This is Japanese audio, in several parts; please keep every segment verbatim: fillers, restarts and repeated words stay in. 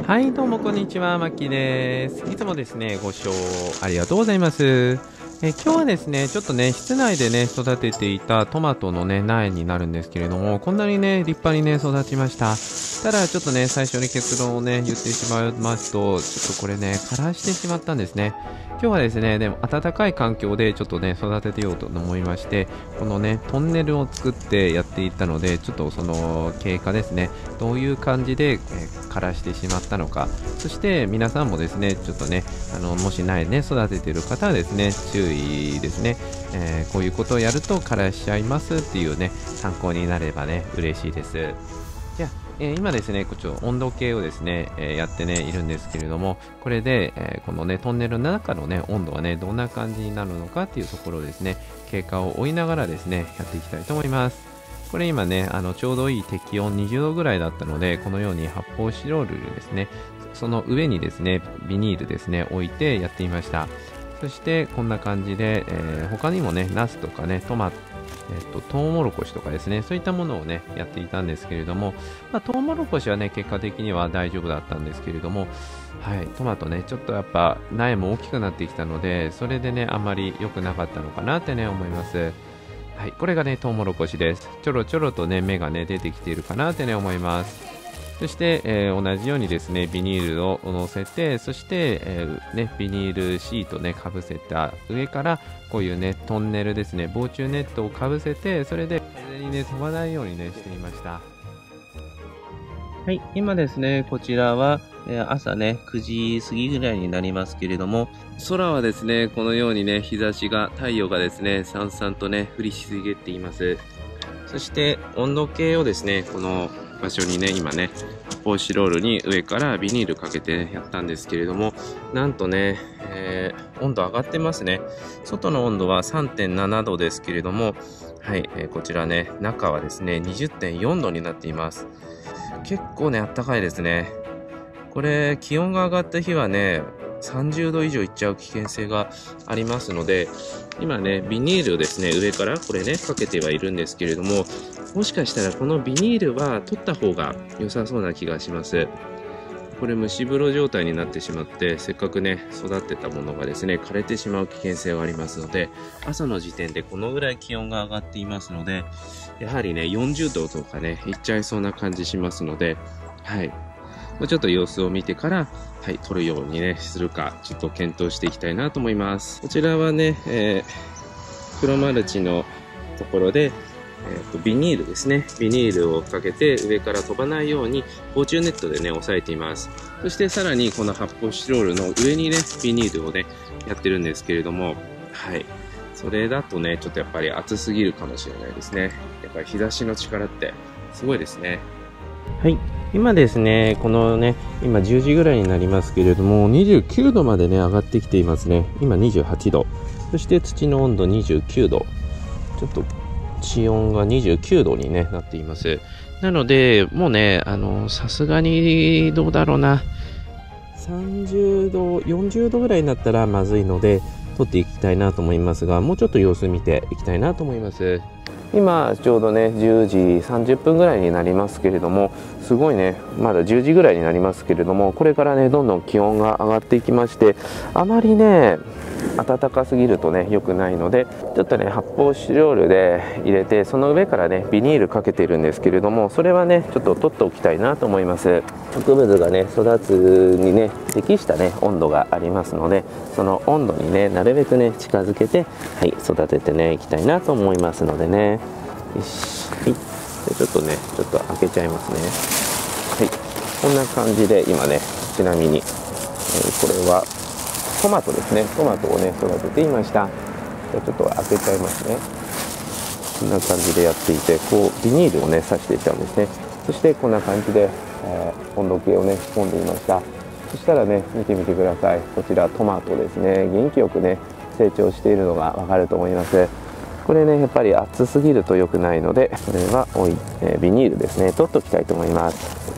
はい、どうもこんにちは、マッキーです。いつもですね、ご視聴ありがとうございます。え今日はですね、ちょっとね、室内でね、育てていたトマトのね、苗になるんですけれども、こんなにね、立派にね、育ちました。ただ、ちょっとね、最初に結論をね、言ってしまいますと、ちょっとこれね、枯らしてしまったんですね。今日はですね、でも暖かい環境でちょっとね、育ててようと思いまして、このね、トンネルを作ってやっていったので、ちょっとその経過ですね、どういう感じで、えー枯らしてしまったのか、そして皆さんもですね、ちょっとね、あのもし苗ね、育てている方はですね、注意ですね、えーこういうことをやると枯らしちゃいますっていうね、参考になればね、嬉しいです。じゃあ、えー今ですね、こっち温度計をですね、えーやってね、いるんですけれども、これで、えーこのね、トンネルの中のね、温度はね、どんな感じになるのかっていうところをですね、経過を追いながらですね、やっていきたいと思います。これ今ね、あのちょうどいい適温にじゅうどぐらいだったので、このように発泡スチロールですね、その上にですね、ビニールですね、置いてやってみました。そしてこんな感じで、えー他にもね、ナスとかね、トマト、えっと、トウモロコシとかですね、そういったものをね、やっていたんですけれども、まあ、トウモロコシはね、結果的には大丈夫だったんですけれども、はい、トマトね、ちょっとやっぱ苗も大きくなってきたので、それでね、あんまり良くなかったのかなってね、思います。はい、これがね、トウモロコシです。ちょろちょろとね、芽がね、出てきているかなってね、思います。そして、えー同じようにですね、ビニールを乗せて、そして、えーね、ビニールシートね、かぶせた上から、こういうね、トンネルですね、防虫ネットをかぶせて、それで、風にね、飛ばないようにね、してみました。はい、今ですね、こちらは、えー朝ね、くじ過ぎぐらいになりますけれども、空はですね、このようにね、日差しが、太陽がですね、さんさんとね、降りしげっています。そして、温度計をですね、この場所にね、今ね、発泡スチロールに上からビニールかけてやったんですけれども、なんとね、えー温度上がってますね。外の温度は さんてんななどですけれども、はい、えーこちらね、中はですね、にじゅってんよんどになっています。結構ね、あったかいですね。これ、気温が上がった日はね、さんじゅうど以上いっちゃう危険性がありますので、今ね、ビニールをですね、上からこれね、かけてはいるんですけれども、もしかしたらこのビニールは取った方が良さそうな気がします。これ蒸し風呂状態になってしまって、せっかくね、育ってたものがですね、枯れてしまう危険性がありますので、朝の時点でこのぐらい気温が上がっていますので、やはりね、よんじゅうどとかね、いっちゃいそうな感じしますので、はい。もうちょっと様子を見てから、はい、取るようにね、するか、ちょっと検討していきたいなと思います。こちらはね、えー、黒マルチのところで、えーと、ビニールですね。ビニールをかけて上から飛ばないように防虫ネットでね、押さえています。そしてさらにこの発泡スチロールの上にね、ビニールをね、やってるんですけれども、はい。それだとね、ちょっとやっぱり暑すぎるかもしれないですね。やっぱり日差しの力ってすごいですね。はい。今ですね、このね、今じゅうじぐらいになりますけれども、にじゅうきゅうどまでね、上がってきていますね。今にじゅうはちど。そして土の温度にじゅうきゅうど。ちょっと気温がにじゅうきゅうどに、ね、なっています。なので、もうね、あの、さすがにどうだろうな。さんじゅうど、よんじゅうどぐらいになったらまずいので、取っていきたいなと思いますが、もうちょっと様子見ていきたいなと思います。今ちょうどねじゅうじさんじゅっぷんぐらいになりますけれども、すごいね、まだじゅうじぐらいになりますけれども、これからねどんどん気温が上がっていきまして、あまりね暖かすぎるとね良くないので、ちょっとね発泡スチロールで入れて、その上からねビニールかけているんですけれども、それはねちょっと取っておきたいなと思います。植物がね育つにね適したね温度がありますので、その温度にねなるべくね近づけて、はい、育ててねいきたいなと思いますのでね。よし、はい、でちょっとねちょっと開けちゃいますね。はい、こんな感じで今ね、ちなみに、えー、これはトマトですね。トマトをね育てていました。じゃちょっと開けちゃいますね。こんな感じでやっていて、こうビニールをね刺していったんですね。そしてこんな感じで、えー、温度計をね仕込んでいました。そしたらね、見てみてください。こちらトマトですね。元気よくね成長しているのがわかると思います。これねやっぱり暑すぎると良くないので、これはおい、えー、ビニールですね取っておきたいと思います。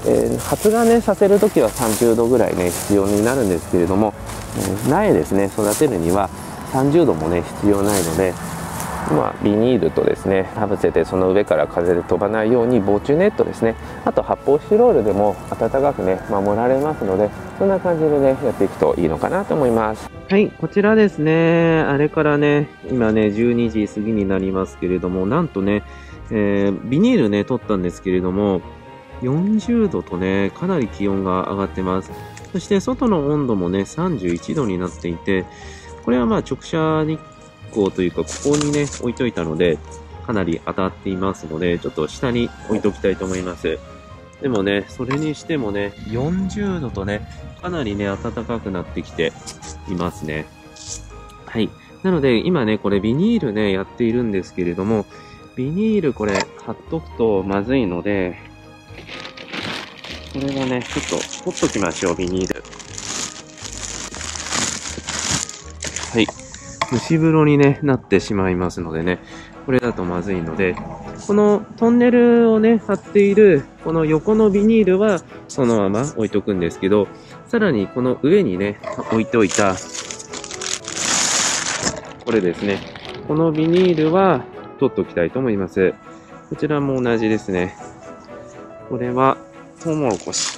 えー、発芽ねさせるときはさんじゅうどぐらいね必要になるんですけれども、えー、苗ですね育てるにはさんじゅうどもね必要ないので、 まあ、ビニールとですねかぶせて、その上から風で飛ばないように防虫ネットですね、あと発泡スチロールでも暖かくね守られますので、そんな感じでねやっていくといいのかなと思います。はい、こちらですね、あれからね今ねじゅうにじ過ぎになりますけれども、なんとね、えー、ビニールね取ったんですけれども、よんじゅうどとねかなり気温が上がってます。そして外の温度もねさんじゅういちどになっていて、これはまあ直射日光というか、ここにね置いといたのでかなり当たっていますので、ちょっと下に置いときたいと思います。でもね、それにしてもねよんじゅうどとねかなりね暖かくなってきていますね。はい。なので今ねこれビニールねやっているんですけれども、ビニールこれ貼っとくとまずいので、これはねちょっと取っときましょう、ビニール。はい。蒸し風呂に、ね、なってしまいますのでね、これだとまずいので、このトンネルをね、貼っている、この横のビニールはそのまま置いとくんですけど、さらにこの上にね、置いておいた、これですね、このビニールは取っておきたいと思います。こちらも同じですね。これは、トウモロコシ。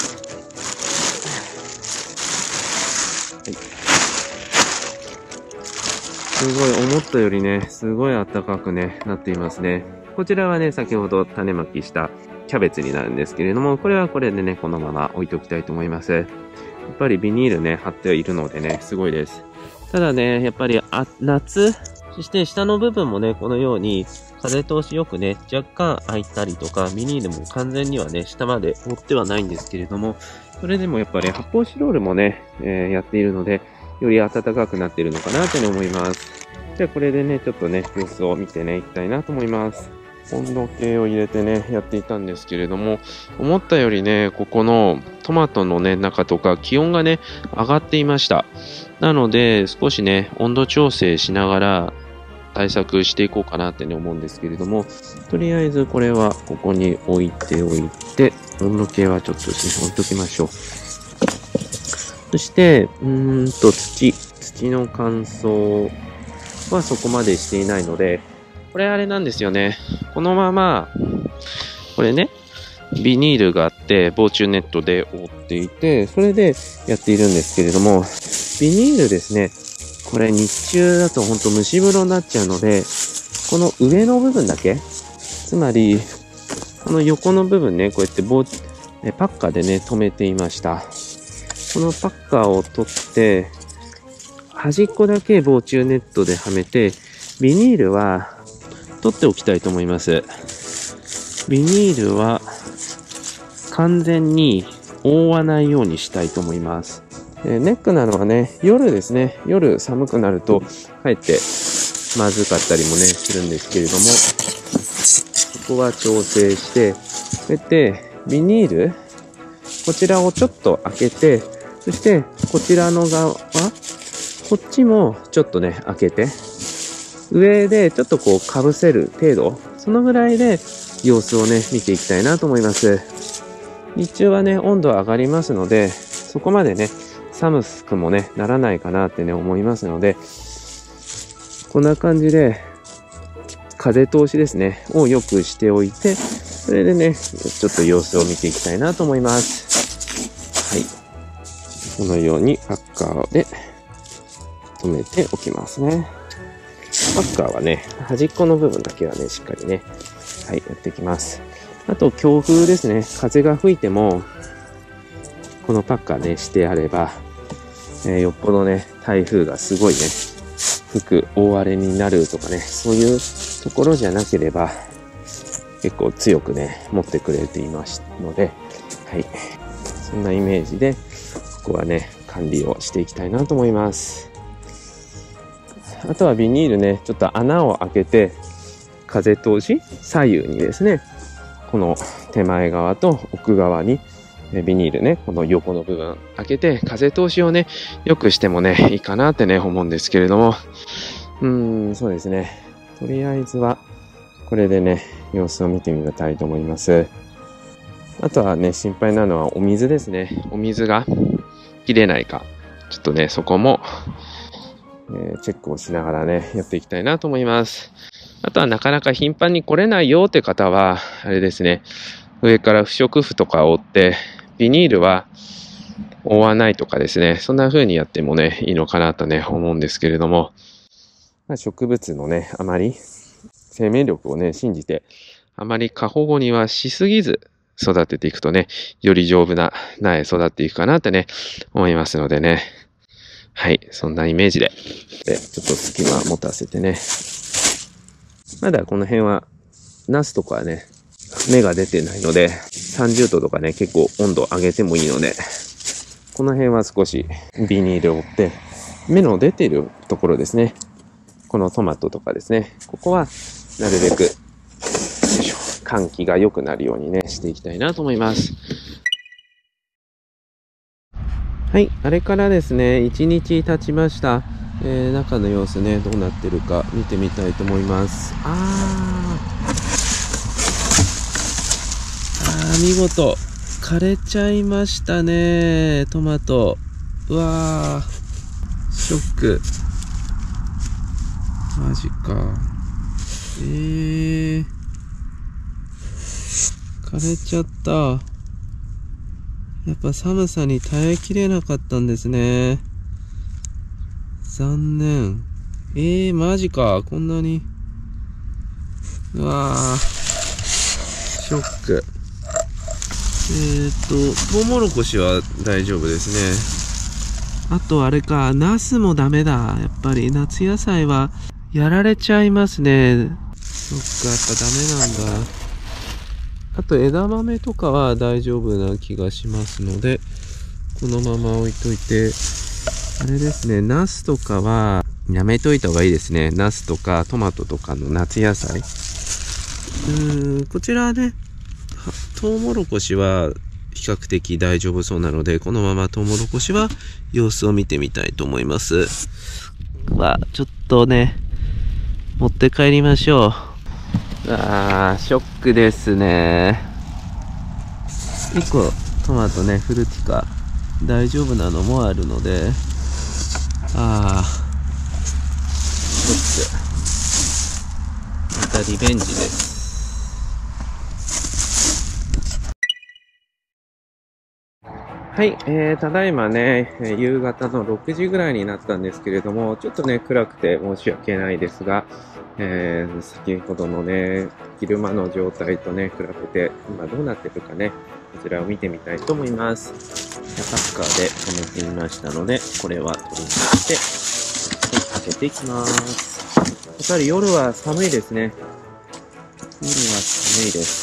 すごい思ったよりね、すごい暖かくね、なっていますね。こちらはね、先ほど種まきしたキャベツになるんですけれども、これはこれでね、このまま置いておきたいと思います。やっぱりビニールね、貼っているのでね、すごいです。ただね、やっぱりあ夏、そして下の部分もね、このように風通しよくね、若干開いたりとか、ビニールも完全にはね、下まで覆ってはないんですけれども、それでもやっぱり発泡スチロールもね、えー、やっているので、より暖かくなっているのかなと思います。じゃあこれでね、ちょっとね、様子を見てね、いきたいなと思います。温度計を入れてね、やっていたんですけれども、思ったよりね、ここのトマトのね、中とか気温がね、上がっていました。なので、少しね、温度調整しながら対策していこうかなってね、思うんですけれども、とりあえずこれはここに置いておいて、温度計はちょっとですね、置いときましょう。そして、うーんと土、土の乾燥はそこまでしていないので、これあれなんですよね。このまま、これね、ビニールがあって、防虫ネットで覆っていて、それでやっているんですけれども、ビニールですね、これ日中だとほんと蒸し風呂になっちゃうので、この上の部分だけ、つまり、この横の部分ね、こうやって防パッカーでね、留めていました。このパッカーを取って、端っこだけ防虫ネットではめて、ビニールは取っておきたいと思います。ビニールは完全に覆わないようにしたいと思います。えネックなのはね、夜ですね。夜寒くなると、かえってまずかったりもね、するんですけれども、ここは調整して、こうやってビニール、こちらをちょっと開けて、そしてこちらの側、こっちもちょっとね、開けて、上でちょっとこう被せる程度、そのぐらいで様子をね、見ていきたいなと思います。日中はね、温度上がりますので、そこまでね、寒くもね、ならないかなってね、思いますので、こんな感じで、風通しですね、をよくしておいて、それでね、ちょっと様子を見ていきたいなと思います。はい。このようにパッカーで留めておきますね。パッカーはね、端っこの部分だけはね、しっかりね、はい、やっていきます。あと、強風ですね。風が吹いても、このパッカーね、してあれば、えー、よっぽどね、台風がすごいね、吹く大荒れになるとかね、そういうところじゃなければ、結構強くね、持ってくれていますので、はい。そんなイメージで、ここはね、管理をしていきたいなと思います。あとはビニールね、ちょっと穴を開けて、風通し、左右にですね、この手前側と奥側に、ビニールね、この横の部分開けて、風通しをね、良くしてもね、いいかなってね、思うんですけれども、うーん、そうですね。とりあえずは、これでね、様子を見てみたいと思います。あとはね、心配なのはお水ですね。お水が切れないか。ちょっとね、そこも、 えー、チェックをしながらね、やっていきたいなと思います。あとはなかなか頻繁に来れないよって方は、あれですね、上から不織布とかを覆って、ビニールは覆わないとかですね、そんな風にやってもね、いいのかなとね、思うんですけれども、まあ、植物のね、あまり生命力をね、信じて、あまり過保護にはしすぎず育てていくとね、より丈夫な苗育っていくかなってね、思いますのでね。はい、そんなイメージで、でちょっと隙間持たせてね。まだこの辺は、ナスとかはね、芽が出てないので、さんじゅうどとかね、結構温度上げてもいいので、この辺は少しビニールを折って、芽の出ているところですね。このトマトとかですね。ここは、なるべく、よいしょ、換気が良くなるようにね、していきたいなと思います。はい、あれからですね、いちにち経ちました。えー、中の様子ね、どうなってるか見てみたいと思います。あー、あー見事、枯れちゃいましたね、トマト。うわー、ショック。マジか。えー、枯れちゃった。やっぱ寒さに耐えきれなかったんですね。残念。えー、マジか。こんなに。うわー。ショック。えーっと、トウモロコシは大丈夫ですね。あとあれか、ナスもダメだ。やっぱり夏野菜はやられちゃいますね。そっか、やっぱダメなんだ。あと枝豆とかは大丈夫な気がしますので、このまま置いといて、あれですね、ナスとかはやめといた方がいいですね。ナスとかトマトとかの夏野菜。うーん、こちらはね、トウモロコシは比較的大丈夫そうなので、このままトウモロコシは様子を見てみたいと思います。わ、ちょっとね、持って帰りましょう。あー、ショックですね。いっこトマトね、フルティカ大丈夫なのもあるので、あー、ショック。またリベンジです。はい、えー、ただいまね、夕方のろくじぐらいになったんですけれども、ちょっとね、暗くて申し訳ないですが、えー、先ほどのね、昼間の状態とね、比べて、今どうなってるかね、こちらを見てみたいと思います。パッカーで止めてみましたので、これは取り出して、開けていきます。やっぱり夜は寒いですね。夜は寒いです。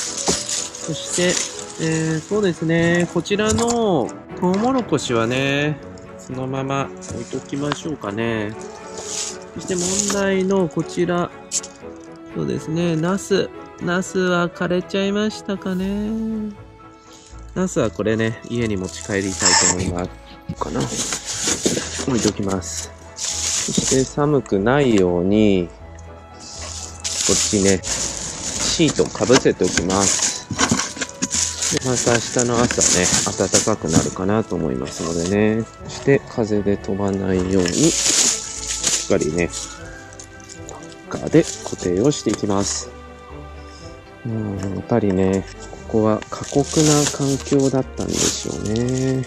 そして、えー、そうですね、こちらのトウモロコシはね、そのまま置いときましょうかね。そして問題のこちら、そうですね、ナス。ナスは枯れちゃいましたかね。ナスはこれね、家に持ち帰りたいと思います。かな。置いときます。そして寒くないように、こっちね、シートかぶせておきます。でまた明日の朝ね、暖かくなるかなと思いますのでね。そして風で飛ばないように、しっかりね、パッカーで固定をしていきます。うん、やっぱりね、ここは過酷な環境だったんでしょうね。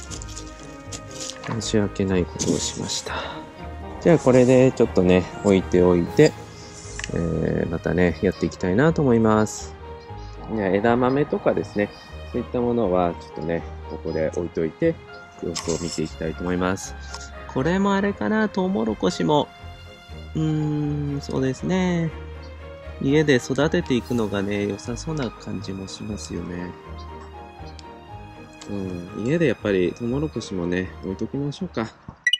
申し訳ないことをしました。じゃあこれでちょっとね、置いておいて、えー、またね、やっていきたいなと思います。枝豆とかですね、そういったものはちょっとね、ここで置いといて様子を見ていきたいと思います。これもあれかな、トウモロコシもうーん、そうですね、家で育てていくのがね、良さそうな感じもしますよね。うん、家でやっぱりトウモロコシもね、置いときましょうか。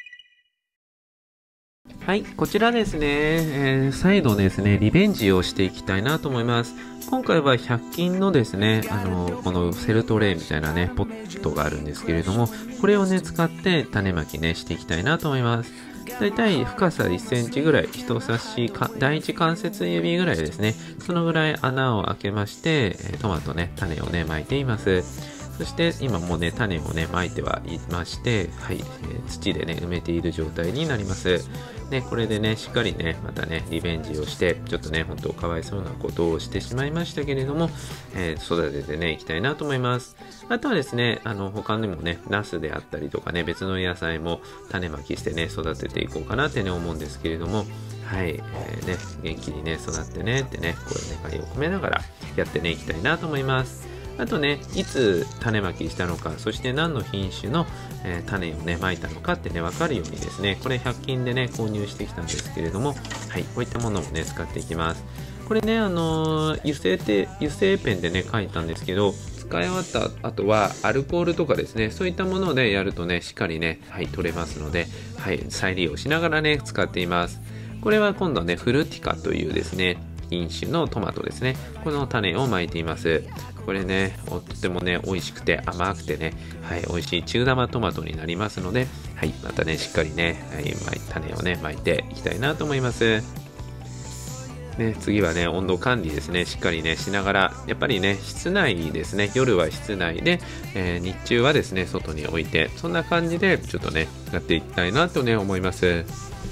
はい、こちらですね、えー、再度ですね、リベンジをしていきたいなと思います。今回はひゃく均のですね、あの、このセルトレイみたいなね、ポットがあるんですけれども、これをね、使って種まきね、していきたいなと思います。だいたい深さいっセンチぐらい、人差しか、第一関節指ぐらいですね、そのぐらい穴を開けまして、トマトね、種をね、まいています。 そして今もうね、種をね、まいてはいまして、はい、えー土でね、埋めている状態になります。ね、これでね、しっかりね、またね、リベンジをして、ちょっとね、本当かわいそうなことをしてしまいましたけれども、えー育ててね、いきたいなと思います。あとはですね、あの、他にもね、ナスであったりとかね、別の野菜も種まきしてね、育てていこうかなってね、思うんですけれども、はい、えーね、元気にね、育ってねってね、こういう願いを込めながらやってね、いきたいなと思います。あとね、いつ種まきしたのか、そして何の品種の、えー種をね、まいたのかってね、わかるようにですね、これひゃく均でね、購入してきたんですけれども、はい、こういったものをね、使っていきます。これね、あのー油性て、油性ペンでね、書いたんですけど、使い終わった後はアルコールとかですね、そういったものでやるとね、しっかりね、はい、取れますので、はい、再利用しながらね、使っています。これは今度はね、フルティカというですね、品種のトマトですね。この種をまいています。これね、とてもね、美味しくて甘くてね、はい、美味しい中玉トマトになりますので、はい、またね、しっかりね、はい、種をね、まいていきたいなと思います。ね、次はね、温度管理ですね、しっかりね、しながら、やっぱりね、室内ですね、夜は室内で、えー日中はですね、外に置いて、そんな感じで、ちょっとね、やっていきたいなとね、思います。